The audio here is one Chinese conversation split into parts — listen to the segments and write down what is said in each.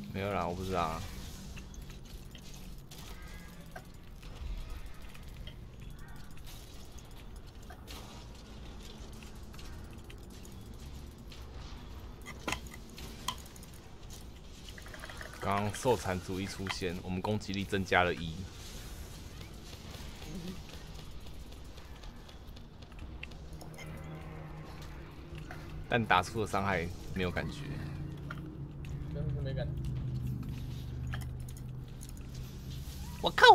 没有啦，我不知道啊。刚刚受残族一出现，我们攻击力增加了1。但打出的伤害没有感觉。 真的是没感觉。 我靠！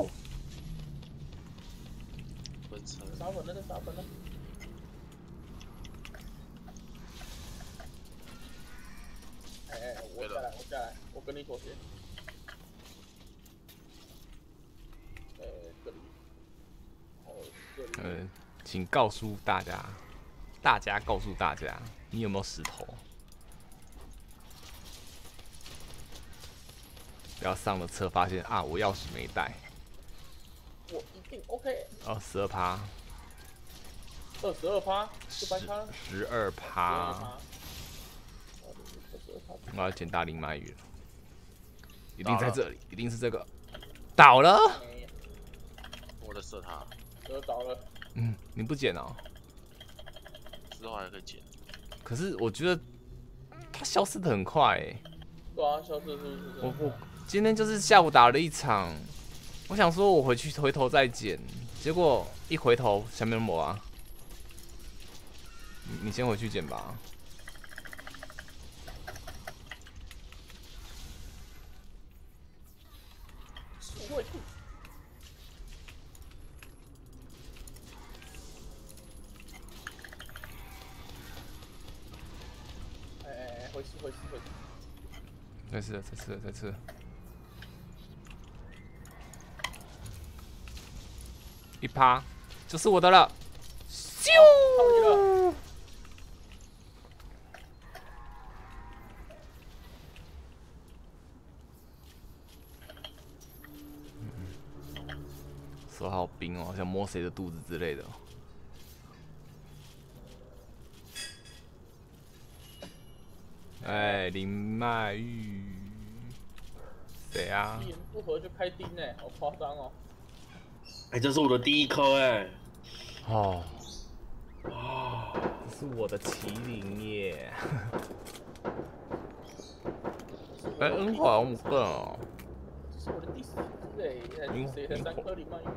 分车。 杀粉了，杀粉了。哎，我下来，我下来，我跟你妥协。这里。哦，这里。 请告诉大家，大家告诉大家，你有没有石头？不要上了车发现啊，我钥匙没带。 我一定 OK。 哦，12%。 22%，就掰开了。 12%。我要捡大鳞鳗鱼了，一定在这里，一定是这个。倒了。 我的射塔。 倒了。 你不捡哦？ 之后还可以捡。 可是我觉得它消失的很快欸。 对啊，消失是不是？ 我今天就是下午打了一场，我想说我回头再捡，结果一回头下面没啊。你先回去捡吧。 回去。 再吃。1%，就是我的了。咻！手好冰哦，好像摸谁的肚子之类的。哎，林麦玉，谁啊？ 一言不合就开钉哎，好夸张哦！ 哎，这是我的第1颗哎。 哦，这是我的麒麟耶！哎，恩华5个哦。 这是我的第4只哎，谁才3颗林曼玉？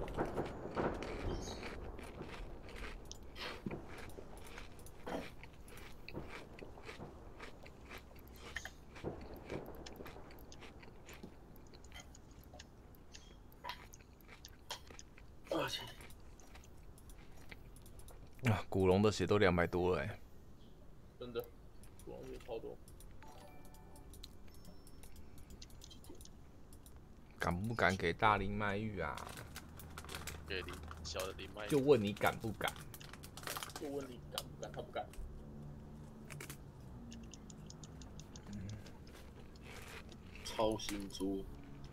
啊，古龙的血都200多了哎。 真的，古龙血超多。 敢不敢给大林麦玉啊？ 给小的林麦玉。 就问你敢不敢？ 就问你敢不敢？他不敢。 超新猪。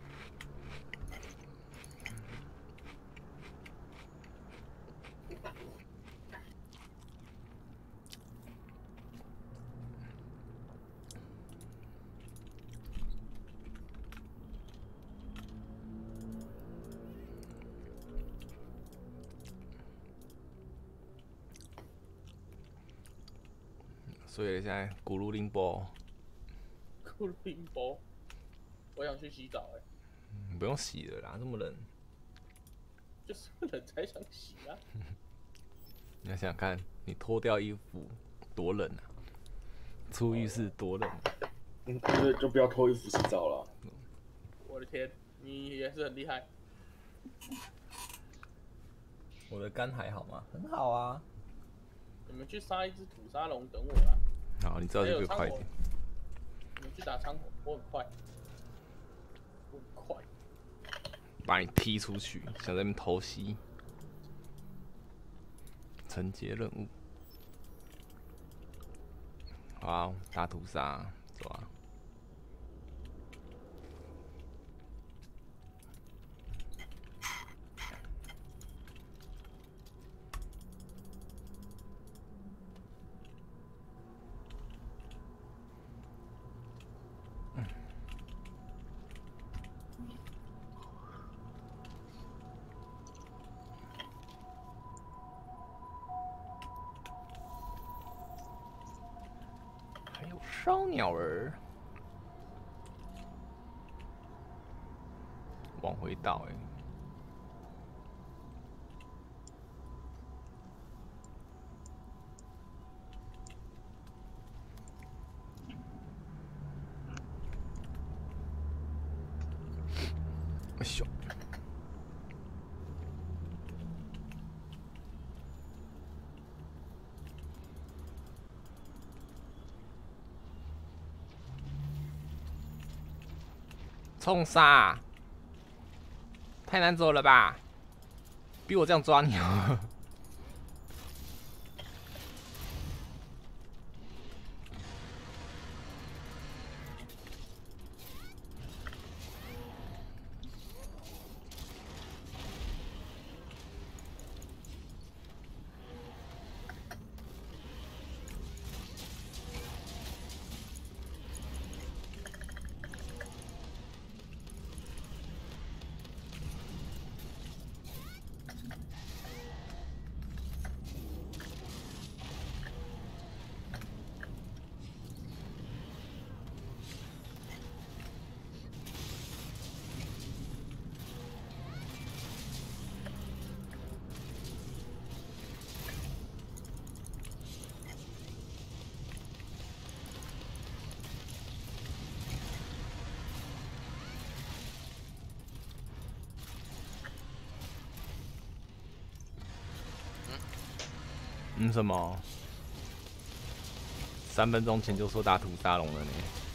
所以现在古鲁林波， 古鲁林波，我想去洗澡哎。 不用洗了啦，这么冷。 就是冷才想洗啊。 你要想想看，你脱掉衣服多冷啊！出浴室多冷。 就不要脱衣服洗澡了。 我的天，你也是很厉害。 我的肝还好吗？很好啊。 你们去杀一只土沙龙等我啦。 好，你知道就可以快一点。 你们去打仓火，我很快。我很快。 把你踢出去，想在那边偷袭。承接任务。好，打屠杀，走啊！ 烧鸟儿，往回倒哎、哎呦！冲杀！太难走了吧？比我这样抓你哦。什么？3分钟前就说打土沙龙了呢。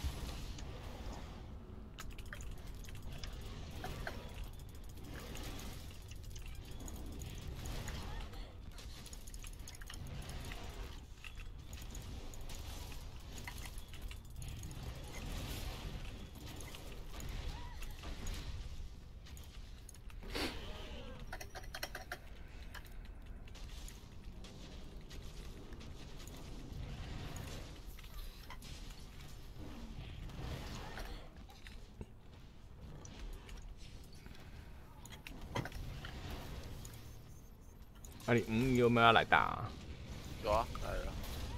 啊你有没有要来打、啊？ 有啊，来了。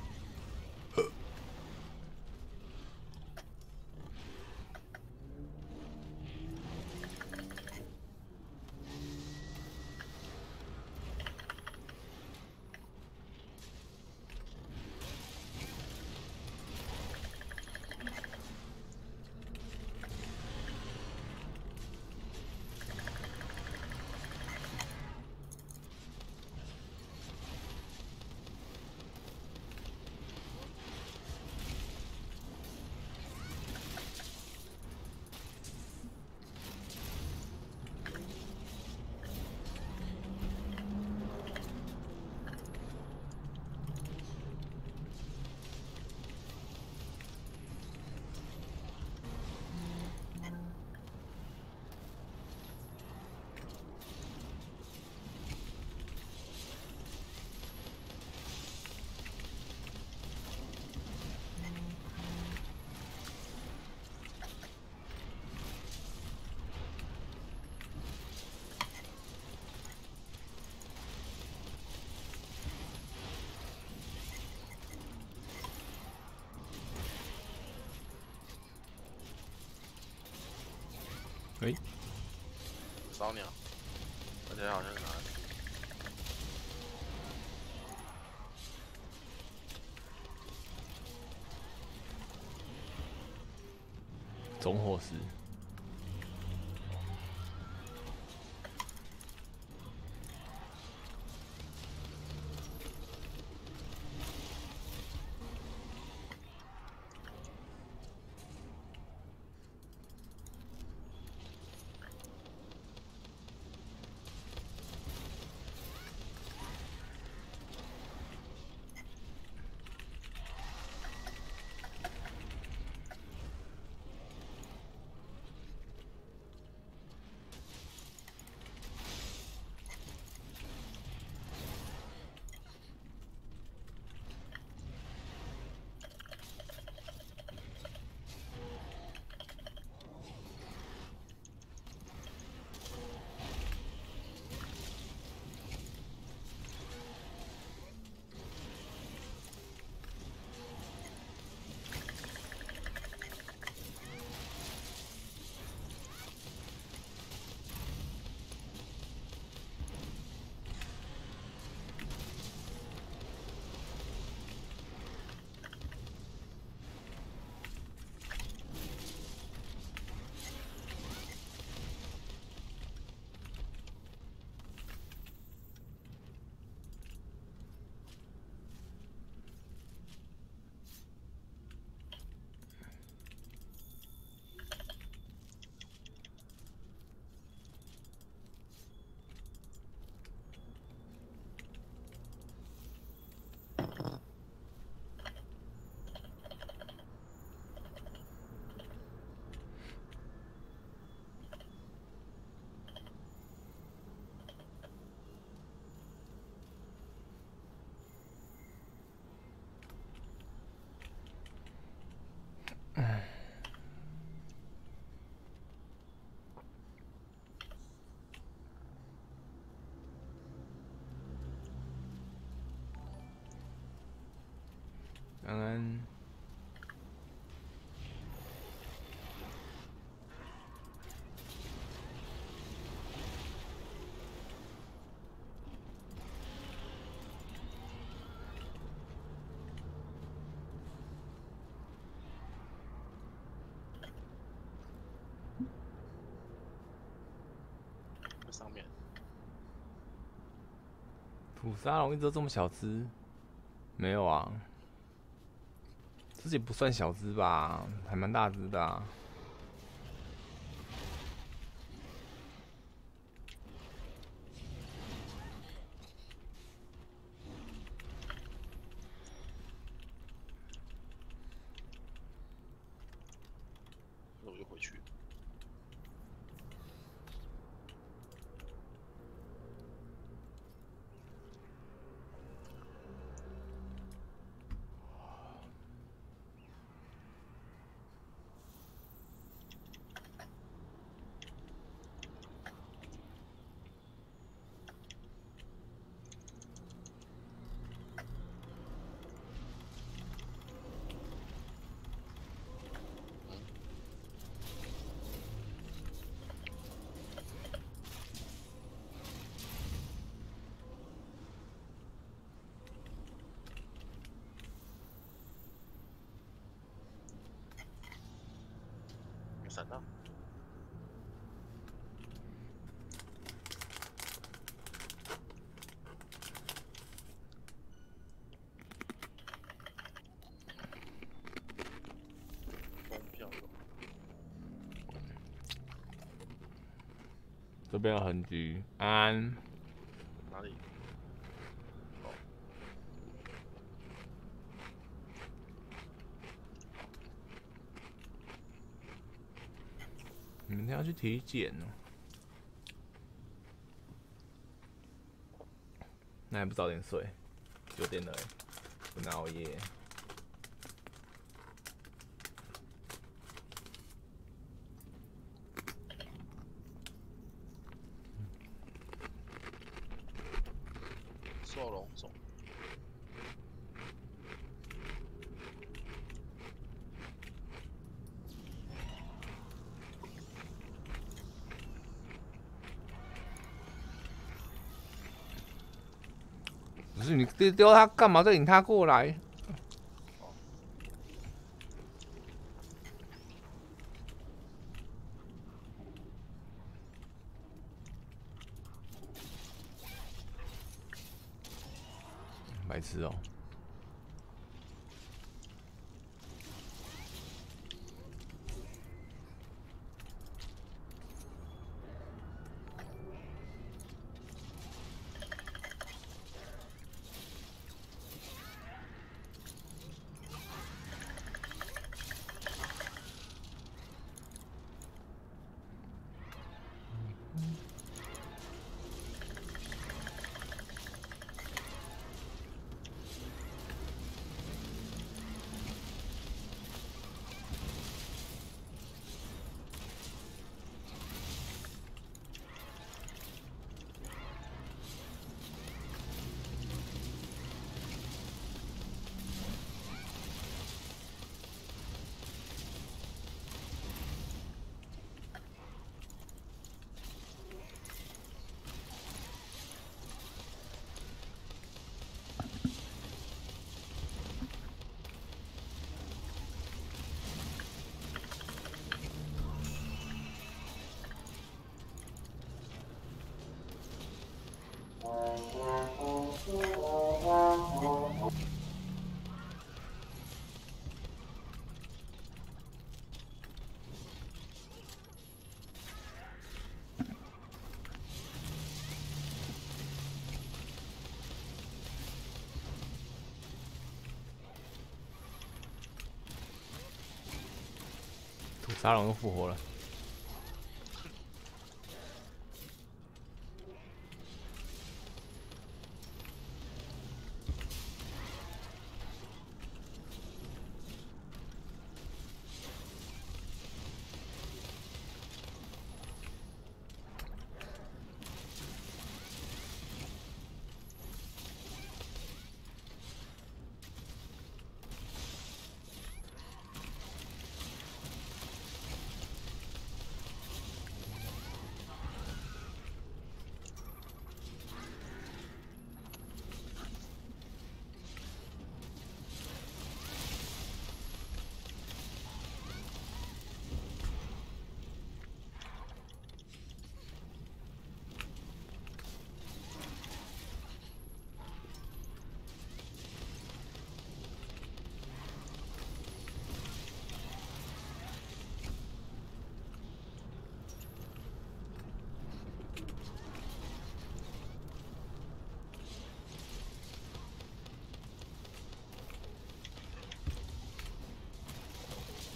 喂、 烧鸟，而且好像是哪里？ 总伙食。 上面。 土沙龙一直都这么小只？没有啊，自己不算小只吧，还蛮大只的啊。 那我就回去。没闪到。风票有这边有痕迹，安。 哪里？哦， 你明天要去体检哦？那还不早点睡？9点了，不能熬夜。 兽龙种。 不是你丢他干嘛？再引他过来。白痴哦！土沙龙又复活了。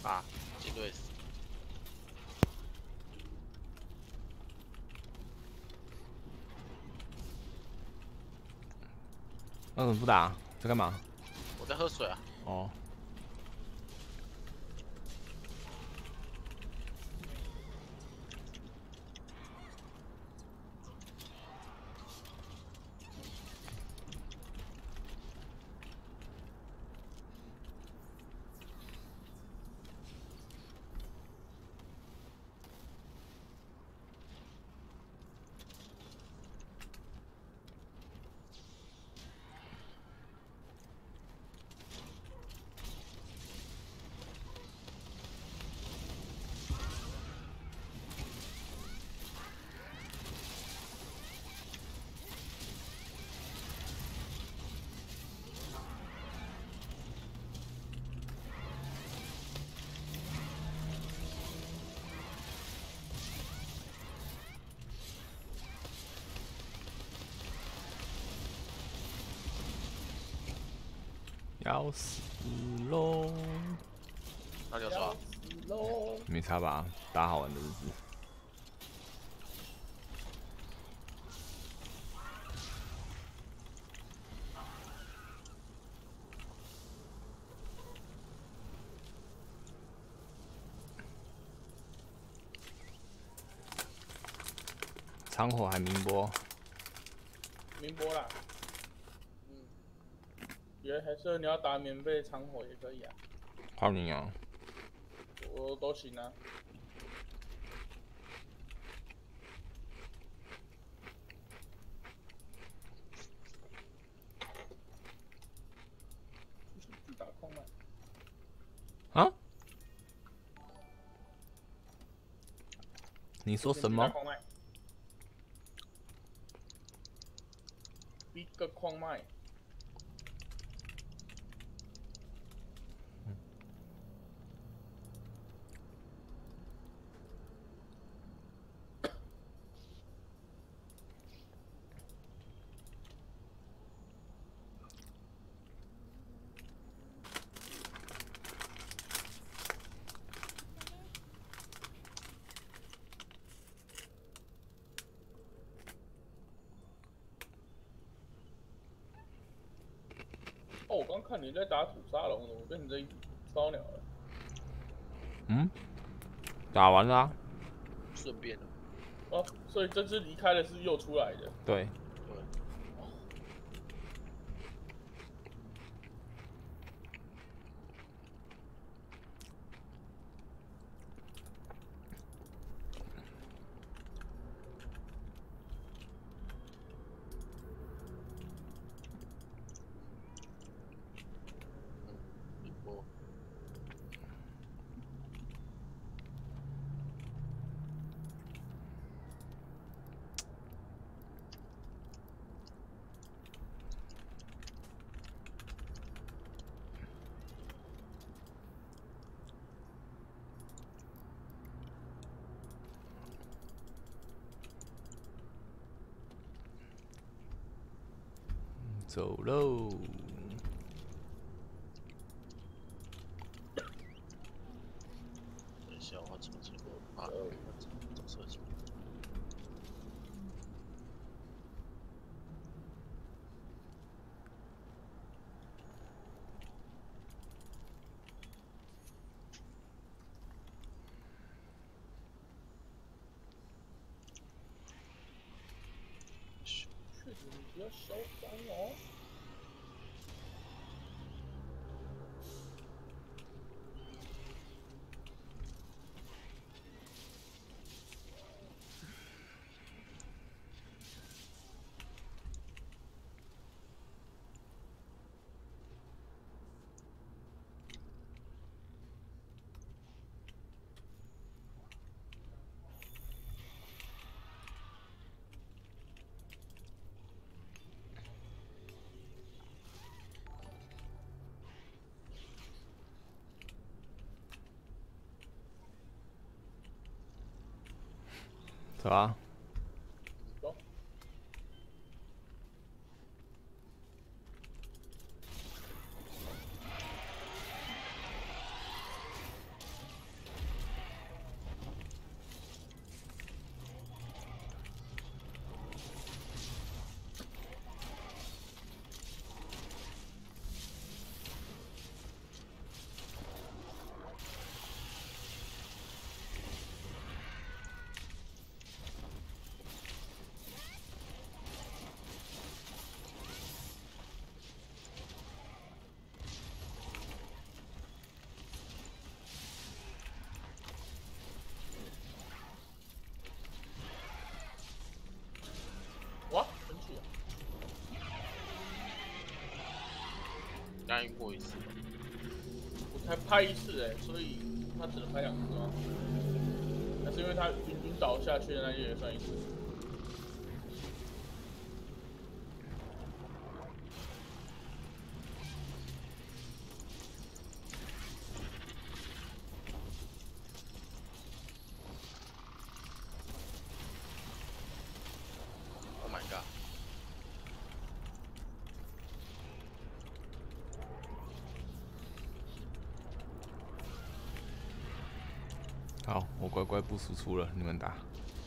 啊，金队死。 那怎么不打？在干嘛？ 我在喝水啊。 哦。要死喽！ 那你有刷？ 没差吧？打好玩的日子。长火还明波， 明波啦。嗯，也还是你要打免费长火也可以啊， 靠你啊！ 我都行啊。自打空麦。 啊？你说什么？ 一个矿脉。哦，我刚看你在打土沙龙，怎么变成这一烧鸟了？ 嗯，打完了、啊。 顺便的。 哦，所以这只离开的是又出来的。 对。走喽！ 等一下，我重新啊，怎么设计？ 确实你比较嚣张哦。 走啊！ 走。 参与过一次吧。 我才拍一次所以他只能拍2次吗？还是因为他晕倒下去的那些也算一次？ Oh my god！ 好，我乖乖不输出了，你们打。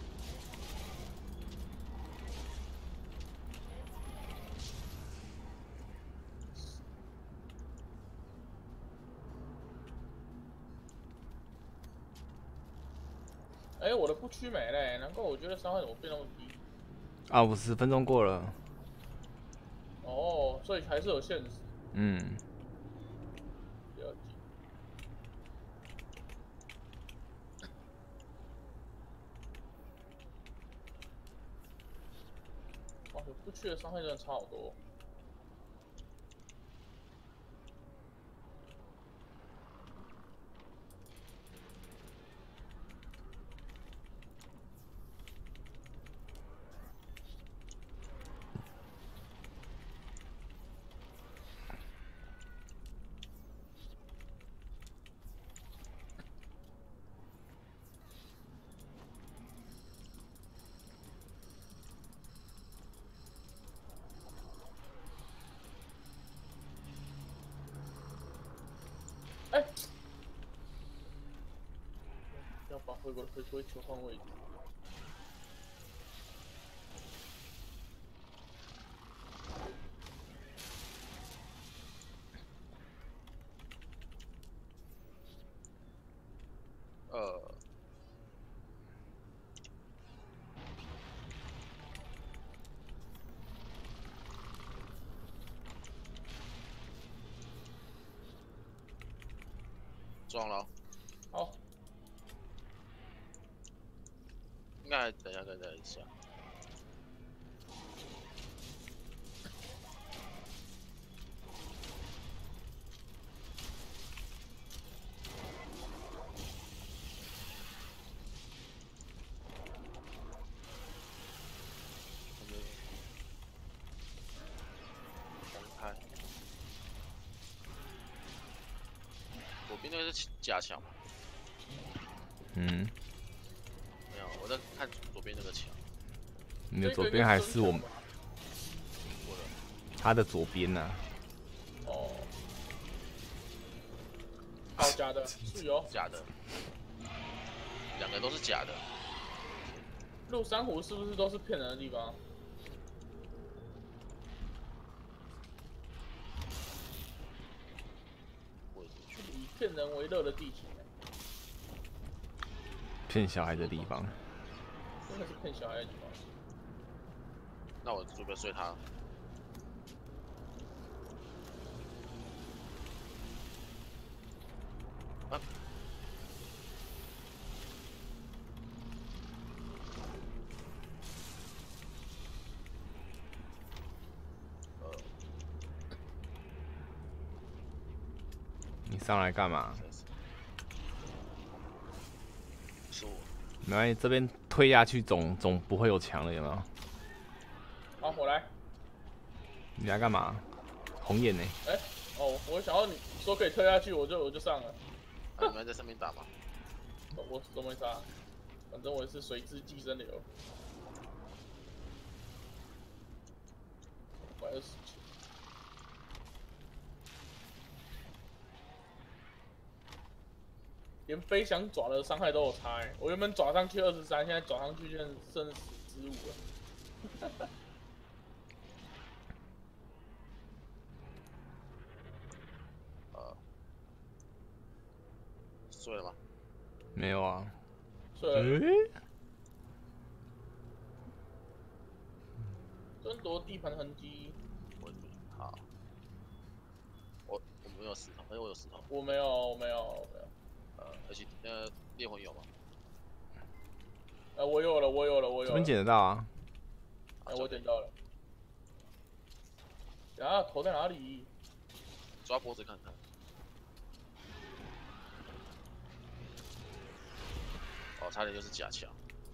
我的不区没了难怪我觉得伤害怎么变那么低。 啊，50分钟过了。 哦，所以还是有限时。 嗯。 了解。哇，有不区的伤害真的差好多。 要把回归球换位置。 撞了。 好， 应该等一下再一下。开。左边那个是假墙吗？ 嗯。 没有，我在看左边那个墙。 你的左边还是我们？ 我的。 他的左边呐、 哦。好，假的，是有假的。2个都是假的。 鹿珊瑚是不是都是骗人的地方？以骗人为乐的地形。 骗小孩的地方。 真的是骗小孩的地方。 那我准备睡他。啊！ 你上来干嘛？ 是我。 没关系，这边推下去总不会有墙了，有没有？ 好，我来。 你来干嘛？红眼呢？ 哦，我想要你说可以推下去，我就上了。 你们在上面打吗？ 我都没杀，反正我是水质寄生流。127。连飞翔爪的伤害都有差我原本爪上去23，现在爪上去现在剩15了。 睡了吗？ 没有啊。 睡了。争夺地盘的痕迹。 好。我没有石头，我有石头。 我没有。 而且烈魂有吗？ 我有了。 这边捡得到啊。 我捡到了。啊，头在哪里？ 抓脖子看看。哦，差点就是假枪。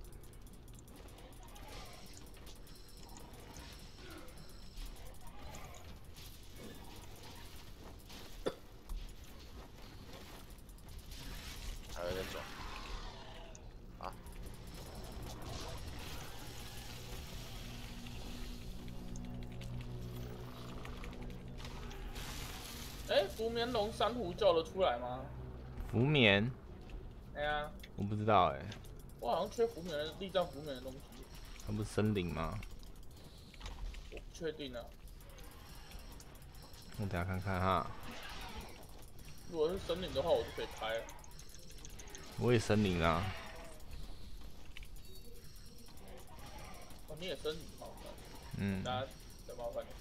还有在抓。啊。 哎，福眠龙珊瑚叫得出来吗？ 福眠， 哎呀， 我不知道哎、 我好像缺福眠的力战福眠的东西， 它不是森林吗？ 我不确定啊。 我等下看看哈。 如果是森林的话，我就可以开了。 我也森林啊， 哦，你也森林好， 嗯， 大家再麻烦你。